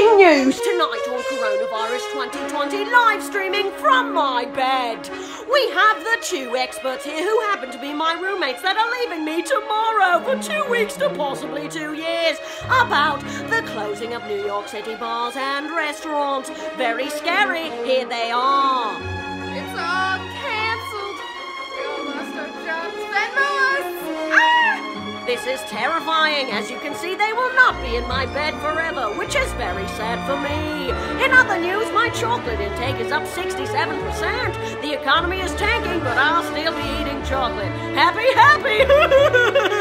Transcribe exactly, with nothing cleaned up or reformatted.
Breaking news tonight on Coronavirus twenty twenty, live streaming from my bed. We have the two experts here who happen to be my roommates that are leaving me tomorrow for two weeks to possibly two years about the closing of New York City bars and restaurants. Very scary. Here they are. It's all cancelled. We all lost our jobs. Venmo us! Ah! This is terrifying. As you can see, they will not be in my bed forever, which is very sad for me. In other news, my chocolate intake is up sixty-seven percent. The economy is tanking, but I'll still be eating chocolate. Happy, happy!